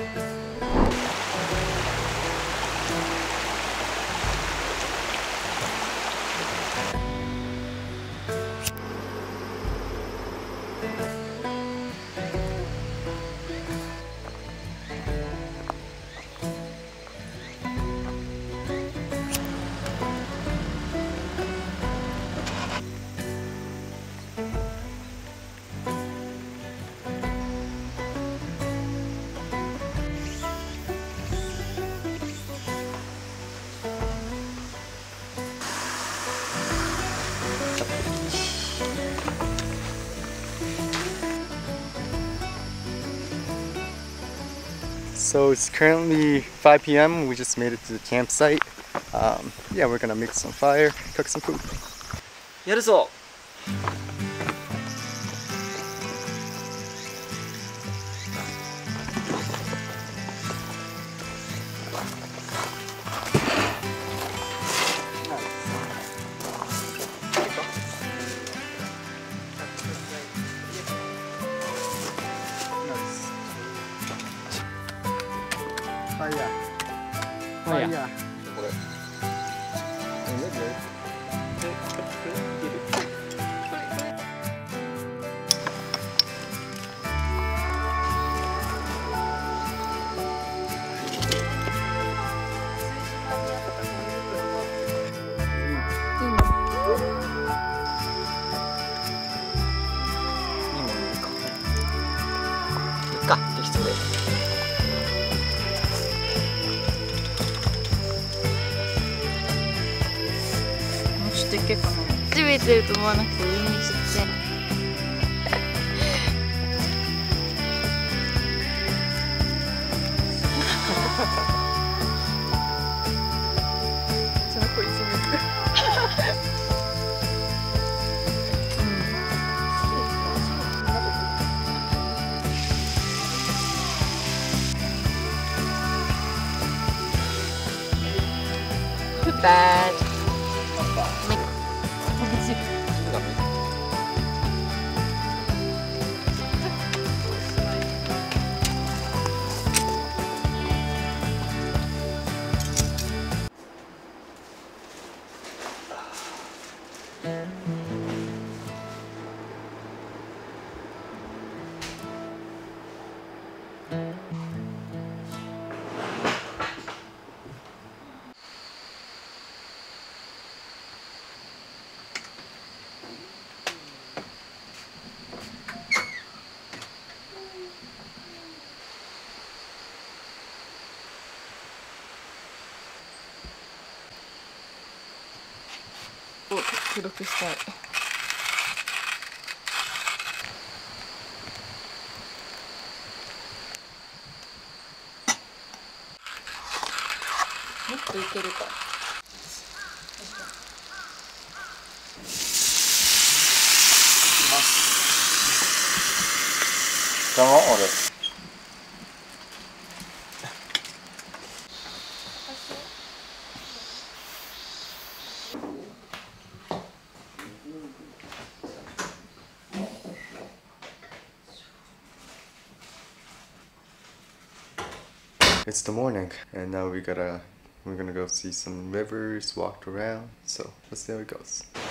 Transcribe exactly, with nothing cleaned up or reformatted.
So it's currently five P M We just made it to the campsite. Um, yeah, we're gonna make some fire, cook some food. やるぞ。 ファイヤー。 ファイヤー。 これ。 いっか、適当で。 いけかな。初めてると思わなくて上にちっちゃい。その子いじめる。Bad.を記録したい。もっといけるか。 邪魔俺。It's the morning, and now we gotta we're gonna go see some rivers, walk around. So let's see how it goes.